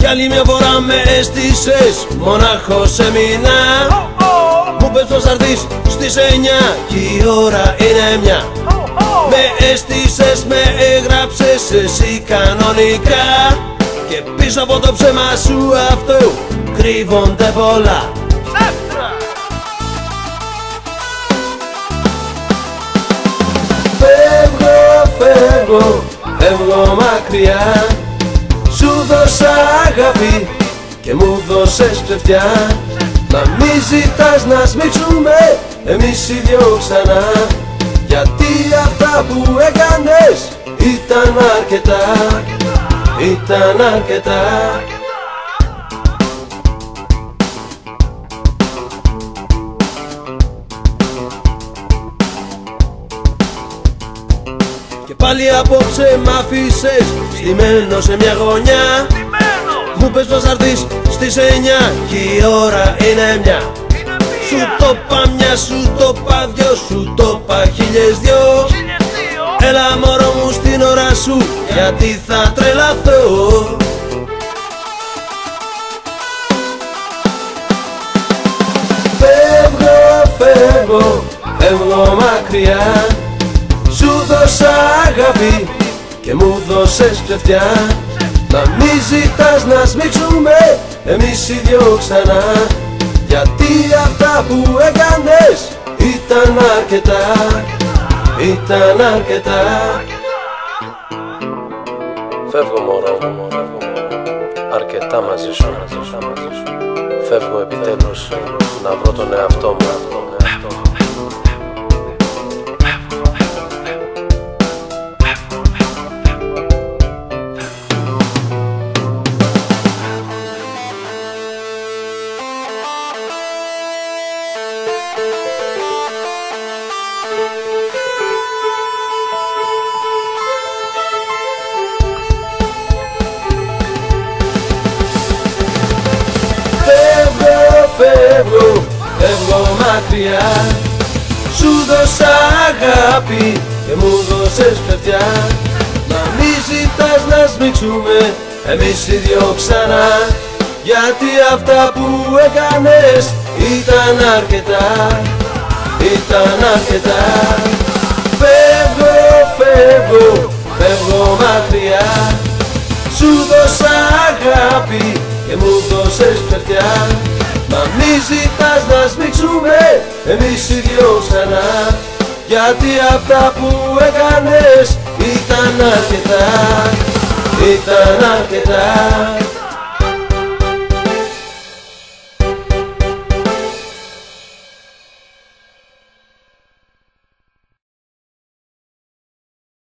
Κι άλλη μια φορά με έστησες, μονάχος έμεινα. Μου πες πως θα έρθεις στις 9 κι η ώρα είναι 1. Με έστησες, με έγραψες εσύ κανονικά. Και πίσω από το ψέμα σου αυτό κρύβονται πολλά. Φεύγω, φεύγω μακριά. Σου δώσα αγάπη και μου δώσες ψευτιά. Μα μη ζητάς να σμίξουμε εμείς οι δυο ξανά. Γιατί αυτά που έκανες ήταν αρκετά, ήταν αρκετά. Και πάλι απόψε μ' αφήσες στημένο σε μια γωνιά. Μου πες πως θα έρθεις στις 9 κι η ώρα είναι 1. Σου το είπα μια, σου το είπα δυο, σου το είπα 1002. Έλα μωρό μου στην ώρα σου, γιατί θα τρελαθώ. Φεύγω, φεύγω μακριά. Σου δώσα αγάπη και μου δώσες ψευτιά. Μα μη ζητάς να σμίξουμε εμείς οι δυο ξανά. Γιατί αυτά που έκανες ήταν αρκετά, ήταν αρκετά. Φεύγω μωρό, αρκετά μαζί σου. Φεύγω επιτέλους να βρω τον εαυτό μου. Φεύγω μακριά. Σου δώσα αγάπη και μου δώσες ψευτιά. Μα μη ζητάς να σμίξουμε εμείς οι δυο ξανά. Γιατί αυτά που έκανες ήταν αρκετά, ήταν αρκετά. Φεύγω μακριά. Σου δώσα αγάπη και μου δώσες ψευτιά. Μα μη ζητάς να σμίξουμε εμείς οι δυο ξανά. Γιατί αυτά που έκανες ήταν αρκετά, ήταν αρκετά.